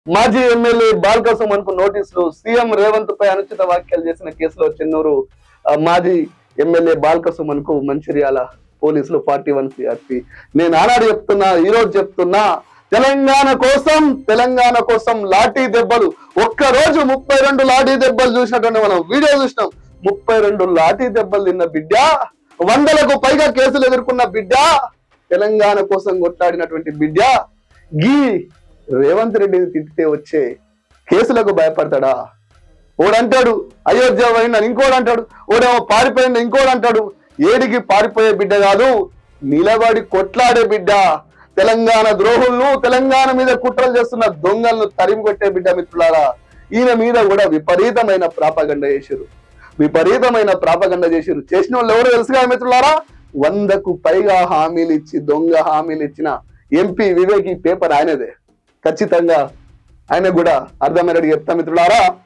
మాజీ ఎమ్మెల్యే బాల్క సుమన్కు నోటీసులు. సీఎం రేవంత్ పై అనుచిత వ్యాఖ్యలు చేసిన కేసులో చెన్నూరు మాజీ ఎమ్మెల్యే బాల్క సుమన్కు మంచిర్యాల పోలీసులు 41 సిఆర్పి. నేను ఆనాడు చెప్తున్నా, ఈ రోజు చెప్తున్నా, తెలంగాణ కోసం లాఠీ దెబ్బలు. ఒక్కరోజు 32 లాఠీ దెబ్బలు చూసినటువంటి మనం వీడియో చూసినాం. 32 లాఠీ దెబ్బలు తిన్న బిడ్డ, 100కు పైగా కేసులు ఎదుర్కొన్న బిడ్డ, తెలంగాణ కోసం కొట్లాడినటువంటి బిడ్డ గీ రేవంత్ రెడ్డిని తిట్టితే వచ్చే కేసులకు భయపడతాడా? ఓడంటాడు అయోధ్య పోయిన, ఇంకోడు అంటాడు ఓడేమో పారిపోయిన, ఇంకోడు అంటాడు. ఏడికి పారిపోయే బిడ్డ కాదు, నిలబడి కొట్లాడే బిడ్డ. తెలంగాణ ద్రోహులను, తెలంగాణ మీద కుట్రలు చేస్తున్న దొంగలను తరిమి కొట్టే బిడ్డ. మిత్రులారా, ఈయన మీద కూడా విపరీతమైన ప్రాపగండ చేశారు. చేసిన వాళ్ళు ఎవరో తెలుసుగా మిత్రులారా? 100కు పైగా హామీలు ఇచ్చి, దొంగ హామీలు ఇచ్చిన ఎంపీ వివేక్. ఈ పేపర్ ఆయనదే. ఖచ్చితంగా ఆయన కూడా అర్థమైనట్టు చెప్తా మిత్రులారా.